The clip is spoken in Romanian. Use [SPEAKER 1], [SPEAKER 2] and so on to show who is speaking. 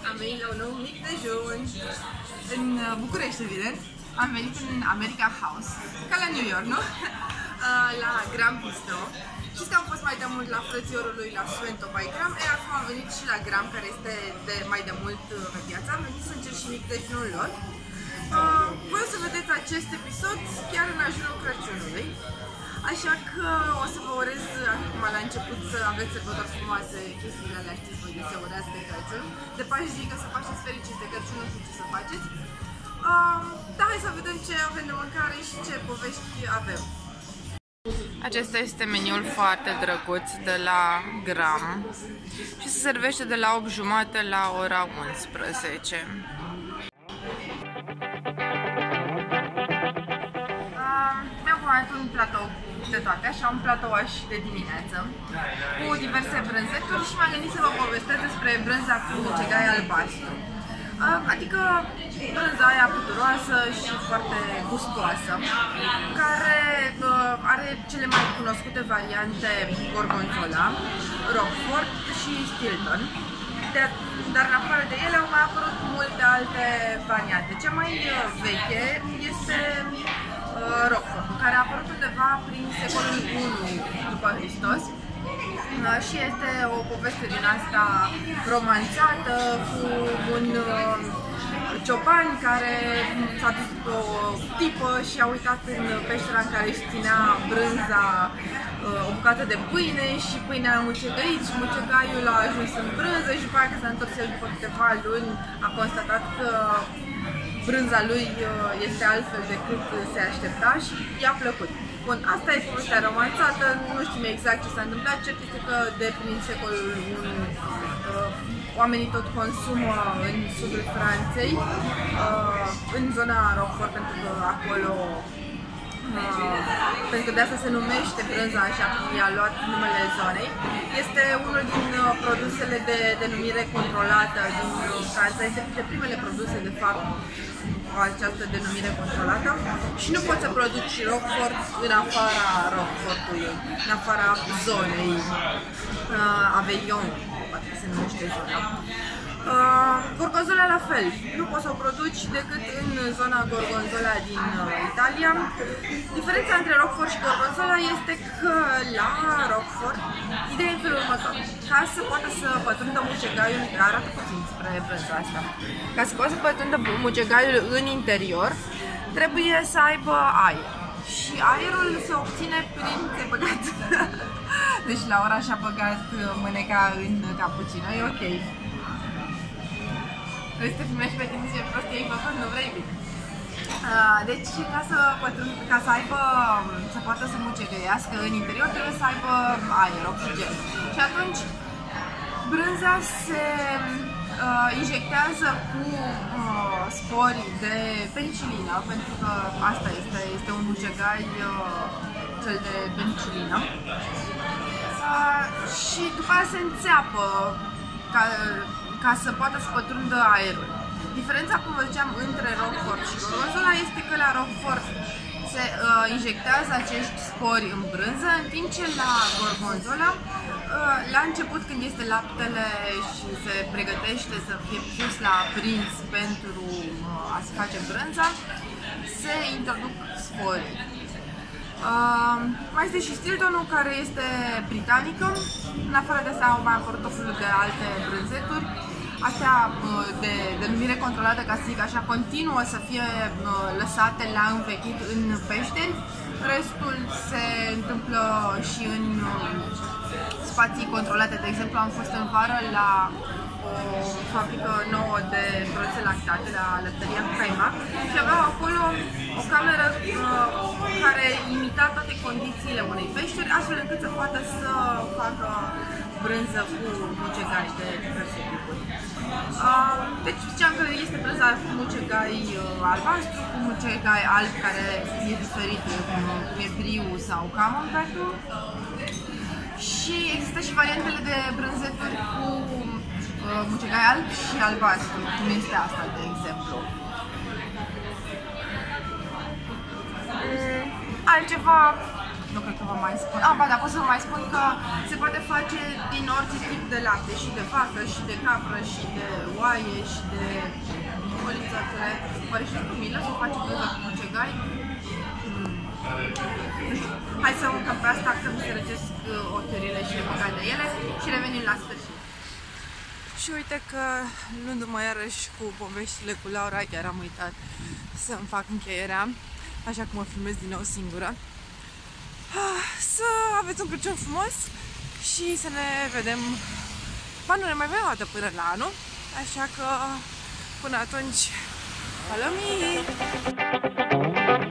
[SPEAKER 1] Am venit la un nou mic dejun în București, evident. Am venit în America House, ca la New York, nu? La Gram Bistro. Știți că am fost mai de mult la frățiorul lui, la Suento by Gram, acum am venit și la Gram, care este mai de mult pe piață. Am venit să încerc și mic dejunul lor. Voi o să vedeți acest episod chiar în ajunul Crăciunului. Așa că o să vă urez, acum la început, să aveți sărbători frumoase, chestiile alea, știți voi de se urează de Crăciun. De Paști, că să faceți fericiți de Crăciun, nu știu ce să faceți. Da, hai să vedem ce avem de mâncare și ce povești avem. Acesta este meniul foarte drăguț de la Gram și se servește de la 8:30 la ora 11. Mi-am comandat un platou de toate, așa un platoaș de dimineață cu diverse brânzeturi și m-am gândit să vă povestesc despre brânza cu mucegai albastru. Adică brânza aia puturoasă și foarte gustoasă, care are cele mai cunoscute variante Gorgonzola, Roquefort și Stilton. Dar în afară de ele au mai apărut multe alte variante. Cea mai veche este Roquefort, care a apărut undeva prin secolul I după Hristos. Și este o poveste din asta romanțată cu un cioban care s-a dus pe o tipă și a uitat în peștera în care își ținea brânza o bucată de pâine și pâinea a mucegăit și mucegaiul a ajuns în brânză și după aceea că s-a întors el după câteva luni a constatat că brânza lui este altfel decât se aștepta și i-a plăcut. Bun, asta e povestea romanțată, nu știm exact ce s-a întâmplat, cert este că de prin secolul I oamenii tot consumă în sudul Franței, în zona Roquefort, pentru că acolo, pentru că de asta se numește brânza așa cum i-a luat numele zonei. Este unul din produsele de denumire controlată din Franța, este printre primele produse de fapt această denumire controlată și nu poți să produci Roquefort în afara Roquefortului, în afara zonei Aveyron, poate se numește zona. Gorgonzola la fel, nu poți să o produci decât în zona Gorgonzola din Italia. Diferența între Roquefort și Gorgonzola este că la Roquefort ideea e în felul următor: ca să poată să pătrundă mucegaiul, arată puțin spre brânza asta, ca să poată să pătrundă mucegaiul în interior, trebuie să aibă aer. Și aerul se obține prin băgat. Deci Laura și-a băgat mâneca în cappuccino, e ok. Vrei să te filmești pe tine ce prostie ai făcut? Nu vrei bine. Deci ca să aibă, să poată să mucegăiască în interior, trebuie să aibă aer, oxigen. Și atunci brânza se injectează cu spori de penicilină, pentru că asta este un mucegai cel de penicilină. Și după aceea se înțeapă ca să poată să pătrundă aerul. Diferența, cum vă ziceam, între Roquefort și Gorgonzola este că la Roquefort se injectează acești spori în brânză, în timp ce la Gorgonzola, la început, când este laptele și se pregătește să fie pus la aprins pentru a se face brânza, se introduc spori. Mai este și Stiltonul, care este britanică. În afară de asta au mai apărut o felul de alte brânzeturi. Astea de denumire controlată, ca să zic așa, continuă să fie lăsate la învechit în peșteri. Restul se întâmplă și în spații controlate. De exemplu, am fost în vară la o fabrică nouă de produse lactate, la lăptăria cu Caimac, și aveau acolo o cameră care imita toate condițiile unei peșteri, astfel încât să poată să facă brânză cu mucegai de diverse tipuri. Deci ziceam că este brânza cu mucegai albastru, cu mucegai alb, care e diferit, cum e briu sau camembert-ul. Și există și variantele de brânzeturi cu mucegai alb și albastru, cum este asta, de exemplu. Altceva nu cred că vă mai spun. Ba da, pot să vă mai spun că se poate face din orice tip de lapte, și de vacă, și de capră, și de oaie, și de măliță, oare și cu milă să face brânză cu mucegai? Nu știu. Hai să urcăm pe asta, că mi se răcesc ochiorile și le băgat de ele și revenim la sfârșit. Și uite că luându-mă iarăși cu poveștile cu Laura, chiar am uitat să-mi fac încheierea, așa că mă filmez din nou singură. Să aveți un Crăciun frumos și să ne vedem, nu ne mai vedem o dată până la anul, așa că până atunci, palomii!